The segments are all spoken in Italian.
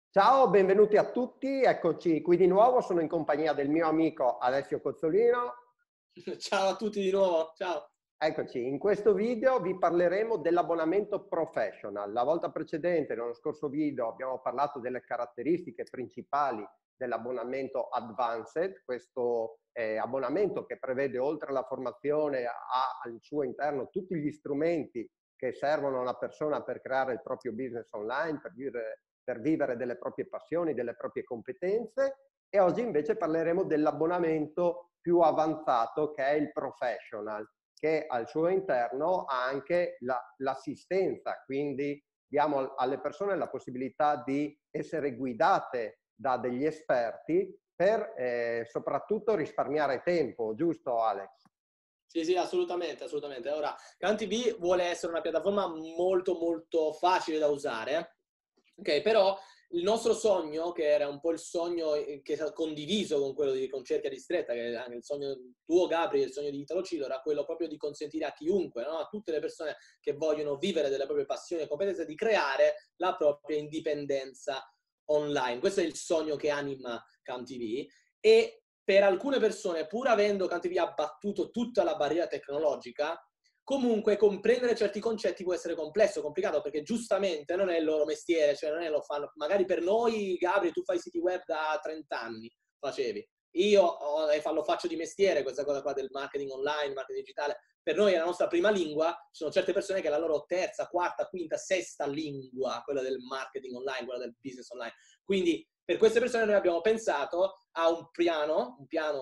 Ciao, benvenuti a tutti, eccoci qui di nuovo, sono in compagnia del mio amico Alessio Cozzolino. Ciao a tutti di nuovo, ciao. Eccoci, in questo video vi parleremo dell'abbonamento professional. La volta precedente, nello scorso video, abbiamo parlato delle caratteristiche principali dell'abbonamento advanced, questo abbonamento che prevede oltre alla formazione ha al suo interno tutti gli strumenti che servono a una persona per creare il proprio business online, per vivere delle proprie passioni, delle proprie competenze. E oggi invece parleremo dell'abbonamento più avanzato, che è il professional, che al suo interno ha anche l'assistenza, quindi diamo alle persone la possibilità di essere guidate da degli esperti per soprattutto risparmiare tempo, giusto Alex? Sì, assolutamente, assolutamente. Ora, CanTV vuole essere una piattaforma molto facile da usare, ok? Però il nostro sogno, che era un po' il sogno che è condiviso con quello con Cerchia Ristretta, che è anche il sogno tuo, Gabri, e il sogno di Italo Cilo, era quello proprio di consentire a chiunque, no? A tutte le persone che vogliono vivere delle proprie passioni e competenze, di creare la propria indipendenza online. Questo è il sogno che anima CanTV. E per alcune persone, pur avendo CanTV abbattuto tutta la barriera tecnologica, comunque comprendere certi concetti può essere complesso, complicato, perché giustamente non è il loro mestiere, cioè non è lo fanno. Magari per noi, Gabri, tu fai siti web da 30 anni, facevi. Io lo faccio di mestiere, questa cosa qua del marketing online, marketing digitale. Per noi è la nostra prima lingua, ci sono certe persone che è la loro terza, quarta, quinta, sesta lingua, quella del marketing online, quella del business online. Quindi per queste persone noi abbiamo pensato a un piano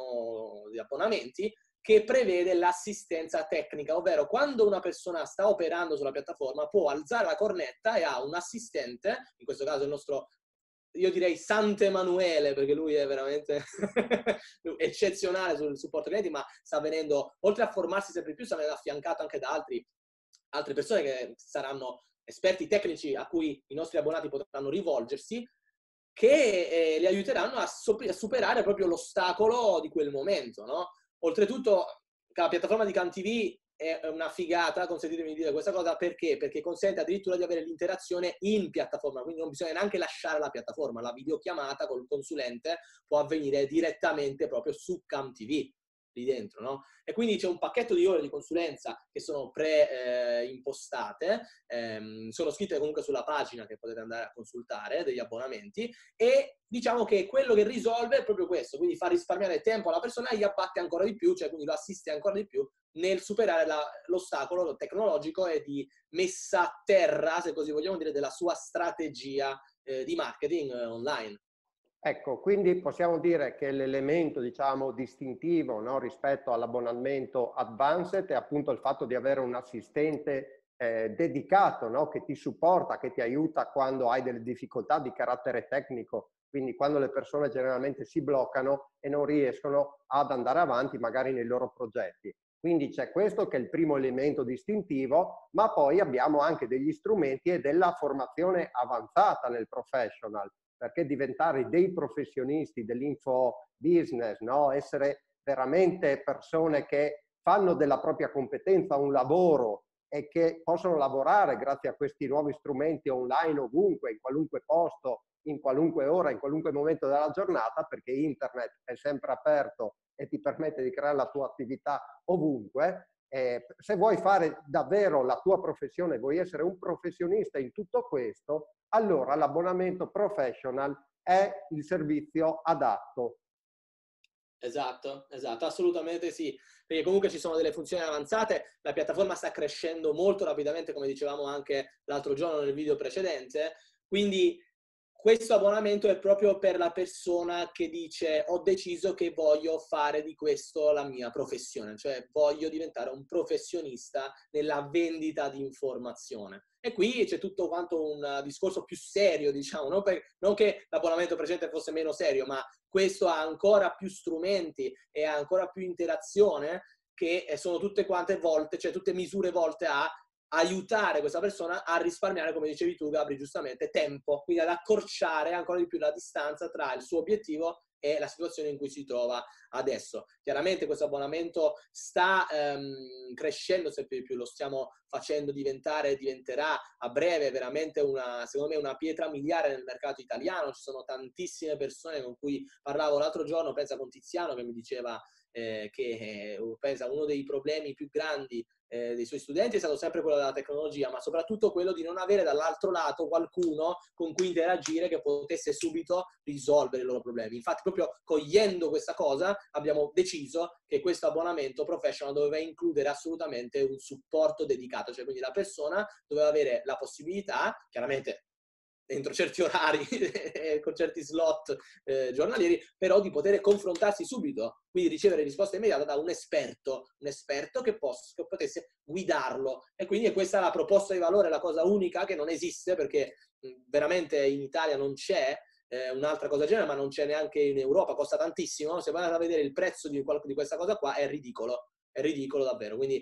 di abbonamenti che prevede l'assistenza tecnica, ovvero quando una persona sta operando sulla piattaforma può alzare la cornetta e ha un assistente, in questo caso il nostro, io direi Sant'Emanuele, perché lui è veramente eccezionale sul supporto clienti, ma sta venendo, oltre a formarsi sempre più, sta venendo affiancato anche da altre persone che saranno esperti tecnici a cui i nostri abbonati potranno rivolgersi, che li aiuteranno a superare proprio l'ostacolo di quel momento, no? Oltretutto, la piattaforma di CanTV è una figata, consentitemi di dire questa cosa, perché? Perché consente addirittura di avere l'interazione in piattaforma, quindi non bisogna neanche lasciare la piattaforma, la videochiamata col consulente può avvenire direttamente proprio su CanTV, lì dentro, no? E quindi c'è un pacchetto di ore di consulenza che sono pre-impostate, sono scritte comunque sulla pagina che potete andare a consultare degli abbonamenti, e diciamo che quello che risolve è proprio questo, quindi fa risparmiare tempo alla persona e gli abbatte ancora di più, cioè quindi lo assiste ancora di più nel superare l'ostacolo tecnologico e di messa a terra, se così vogliamo dire, della sua strategia di marketing online. Ecco, quindi possiamo dire che l'elemento, diciamo, distintivo, no, rispetto all'abbonamento advanced è appunto il fatto di avere un assistente dedicato, no, che ti supporta, che ti aiuta quando hai delle difficoltà di carattere tecnico, quindi quando le persone generalmente si bloccano e non riescono ad andare avanti magari nei loro progetti. Quindi c'è questo che è il primo elemento distintivo, ma poi abbiamo anche degli strumenti e della formazione avanzata nel professional, perché diventare dei professionisti dell'info business, no? Essere veramente persone che fanno della propria competenza un lavoro e che possono lavorare grazie a questi nuovi strumenti online ovunque, in qualunque posto, in qualunque ora, in qualunque momento della giornata, perché internet è sempre aperto e ti permette di creare la tua attività ovunque. Se vuoi fare davvero la tua professione, vuoi essere un professionista in tutto questo, allora l'abbonamento professional è il servizio adatto. Esatto, assolutamente sì, perché comunque ci sono delle funzioni avanzate, la piattaforma sta crescendo molto rapidamente, come dicevamo anche l'altro giorno nel video precedente, quindi questo abbonamento è proprio per la persona che dice: ho deciso che voglio fare di questo la mia professione, cioè voglio diventare un professionista nella vendita di informazione. E qui c'è tutto quanto un discorso più serio, diciamo, non che l'abbonamento precedente fosse meno serio, ma questo ha ancora più strumenti e ha ancora più interazione, che sono tutte quante volte, cioè tutte misure volte a aiutare questa persona a risparmiare, come dicevi tu, Gabri, giustamente, tempo, quindi ad accorciare ancora di più la distanza tra il suo obiettivo è la situazione in cui si trova adesso. Chiaramente questo abbonamento sta crescendo sempre di più, lo stiamo facendo diventerà a breve veramente secondo me una pietra miliare nel mercato italiano. Ci sono tantissime persone con cui parlavo l'altro giorno, pensa con Tiziano, che mi diceva pensa uno dei problemi più grandi dei suoi studenti è stato sempre quello della tecnologia, ma soprattutto quello di non avere dall'altro lato qualcuno con cui interagire che potesse subito risolvere i loro problemi. Infatti, proprio cogliendo questa cosa, abbiamo deciso che questo abbonamento professional doveva includere assolutamente un supporto dedicato, cioè quindi la persona doveva avere la possibilità, chiaramente entro certi orari con certi slot giornalieri, però di poter confrontarsi subito, quindi ricevere risposta immediata da un esperto che potesse guidarlo. E quindi questa è la proposta di valore, la cosa unica che non esiste, perché veramente in Italia non c'è un'altra cosa del genere, ma non c'è neanche in Europa, costa tantissimo. Se andate a vedere il prezzo di questa cosa qua è ridicolo davvero, quindi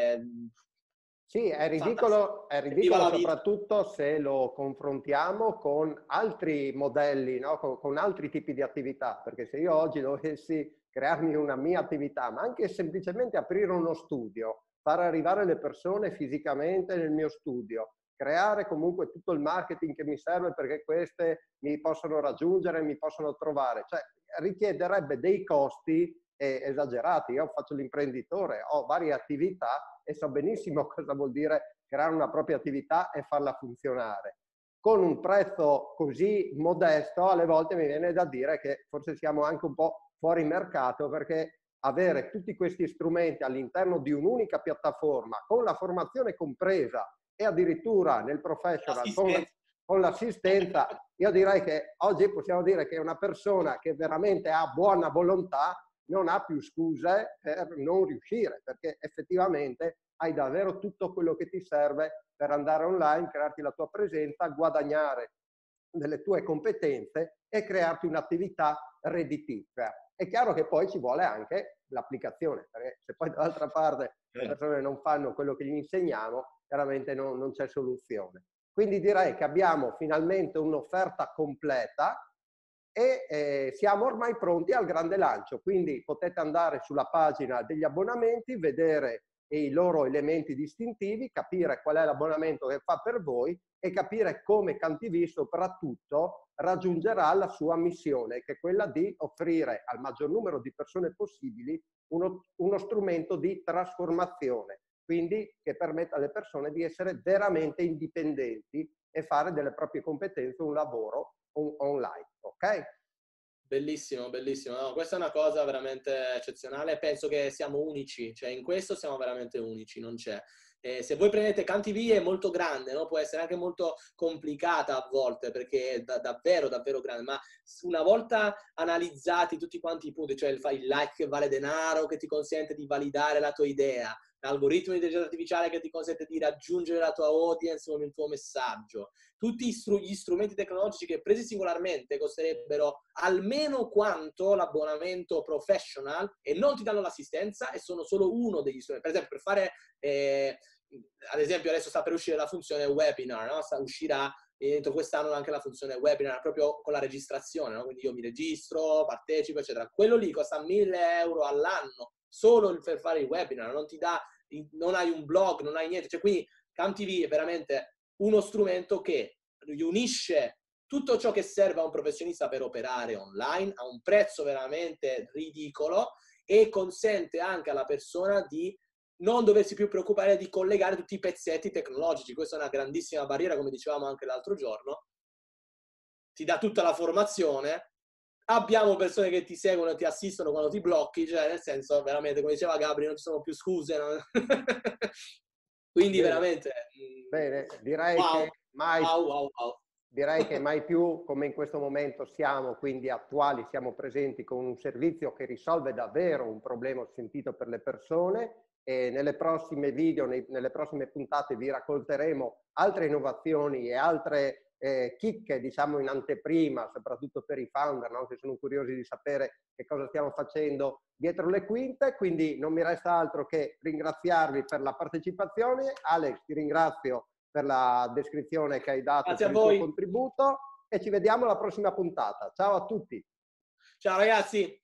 sì, è ridicolo soprattutto se lo confrontiamo con altri modelli, no? Con altri tipi di attività, perché se io oggi dovessi crearmi una mia attività, ma anche semplicemente aprire uno studio, far arrivare le persone fisicamente nel mio studio, creare comunque tutto il marketing che mi serve perché queste mi possono raggiungere, mi possono trovare, cioè richiederebbe dei costi esagerati. Io faccio l'imprenditore, ho varie attività e so benissimo cosa vuol dire creare una propria attività e farla funzionare. Con un prezzo così modesto, alle volte mi viene da dire che forse siamo anche un po' fuori mercato, perché avere tutti questi strumenti all'interno di un'unica piattaforma, con la formazione compresa e addirittura nel professional con l'assistenza, io direi che oggi possiamo dire che una persona che veramente ha buona volontà non ha più scuse per non riuscire, perché effettivamente hai davvero tutto quello che ti serve per andare online, crearti la tua presenza, guadagnare delle tue competenze e crearti un'attività redditizia. È chiaro che poi ci vuole anche l'applicazione, perché se poi dall'altra parte le persone non fanno quello che gli insegniamo, chiaramente non c'è soluzione. Quindi direi che abbiamo finalmente un'offerta completa e siamo ormai pronti al grande lancio, quindi potete andare sulla pagina degli abbonamenti, vedere i loro elementi distintivi, capire qual è l'abbonamento che fa per voi e capire come CanTV soprattutto raggiungerà la sua missione, che è quella di offrire al maggior numero di persone possibili uno strumento di trasformazione, quindi che permetta alle persone di essere veramente indipendenti e fare delle proprie competenze un lavoro online, ok? Bellissimo, bellissimo. No, questa è una cosa veramente eccezionale. Penso che siamo unici, cioè in questo siamo veramente unici, non c'è. Se voi prendete CanTV è molto grande, no? Può essere anche molto complicata a volte perché è davvero, davvero grande, ma una volta analizzati tutti quanti i punti, cioè il like che vale denaro, che ti consente di validare la tua idea, l'algoritmo di intelligenza artificiale che ti consente di raggiungere la tua audience con il tuo messaggio, tutti gli strumenti tecnologici che presi singolarmente costerebbero almeno quanto l'abbonamento professional e non ti danno l'assistenza e sono solo uno degli strumenti. Per esempio, per fare, ad esempio adesso sta per uscire la funzione webinar, no? Uscirà entro quest'anno anche la funzione webinar proprio con la registrazione, no? Quindi io mi registro, partecipo, eccetera. Quello lì costa 1.000 euro all'anno solo per fare il webinar, non ti dà, non hai un blog, non hai niente, cioè quindi CanTV è veramente uno strumento che riunisce tutto ciò che serve a un professionista per operare online a un prezzo veramente ridicolo e consente anche alla persona di non doversi più preoccupare di collegare tutti i pezzetti tecnologici. Questa è una grandissima barriera, come dicevamo anche l'altro giorno. Ti dà tutta la formazione. Abbiamo persone che ti seguono e ti assistono quando ti blocchi, cioè nel senso, veramente, come diceva Gabri, non ci sono più scuse. No? Quindi bene, veramente... Bene, direi wow, che mai... wow, wow, wow. Direi che mai più come in questo momento siamo quindi attuali, siamo presenti con un servizio che risolve davvero un problema sentito per le persone e nelle prossime video, nelle prossime puntate vi racconteremo altre innovazioni e altre chicche diciamo in anteprima, soprattutto per i founder, no? Che sono curiosi di sapere che cosa stiamo facendo dietro le quinte, quindi non mi resta altro che ringraziarvi per la partecipazione. Alex, ti ringrazio per la descrizione che hai dato, Grazie per a il tuo voi. contributo e ci vediamo alla prossima puntata. Ciao a tutti! Ciao ragazzi!